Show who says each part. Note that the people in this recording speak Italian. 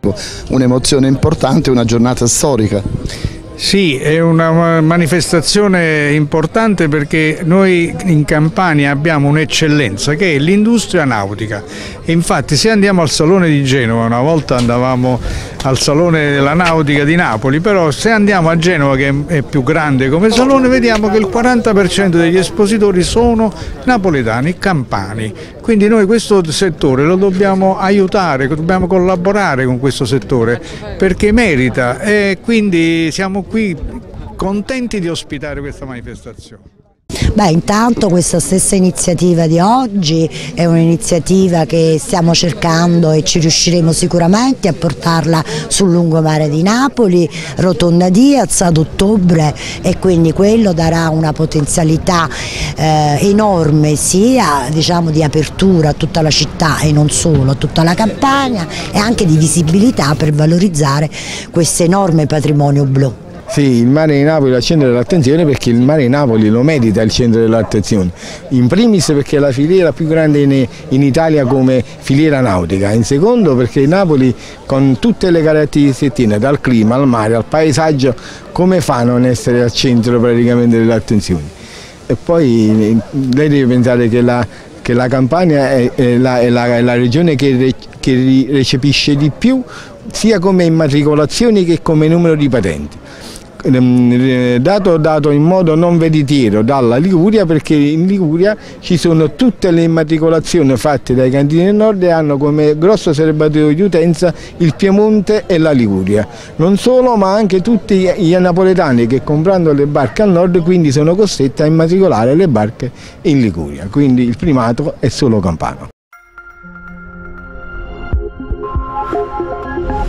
Speaker 1: Un'emozione importante, una giornata storica.
Speaker 2: Sì, è una manifestazione importante perché noi in Campania abbiamo un'eccellenza che è l'industria nautica. E infatti se andiamo al Salone di Genova, una volta andavamo al Salone della Nautica di Napoli, però se andiamo a Genova, che è più grande come salone, vediamo che il 40% degli espositori sono napoletani, campani. Quindi noi questo settore lo dobbiamo aiutare, dobbiamo collaborare con questo settore perché merita, e quindi siamo qui contenti di ospitare questa manifestazione.
Speaker 3: Beh, intanto questa stessa iniziativa di oggi è un'iniziativa che stiamo cercando e ci riusciremo sicuramente a portarla sul lungomare di Napoli, Rotonda Diaz ad ottobre, e quindi quello darà una potenzialità enorme sia, diciamo, di apertura a tutta la città e non solo, a tutta la Campania, e anche di visibilità per valorizzare questo enorme patrimonio blu.
Speaker 4: Sì, il mare di Napoli è al centro dell'attenzione perché il mare di Napoli lo merita il centro dell'attenzione. In primis perché è la filiera più grande in Italia come filiera nautica, in secondo perché Napoli, con tutte le caratteristiche, dal clima al mare al paesaggio, come fa a non essere al centro praticamente dell'attenzione? E poi lei deve pensare che la Campania è la regione che recepisce di più sia come immatricolazioni che come numero di patenti. Dato in modo non veritiero dalla Liguria, perché in Liguria ci sono tutte le immatricolazioni fatte dai cantini del nord e hanno come grosso serbatoio di utenza il Piemonte e la Liguria. Non solo, ma anche tutti gli napoletani che comprando le barche al nord quindi sono costretti a immatricolare le barche in Liguria, quindi il primato è solo campano.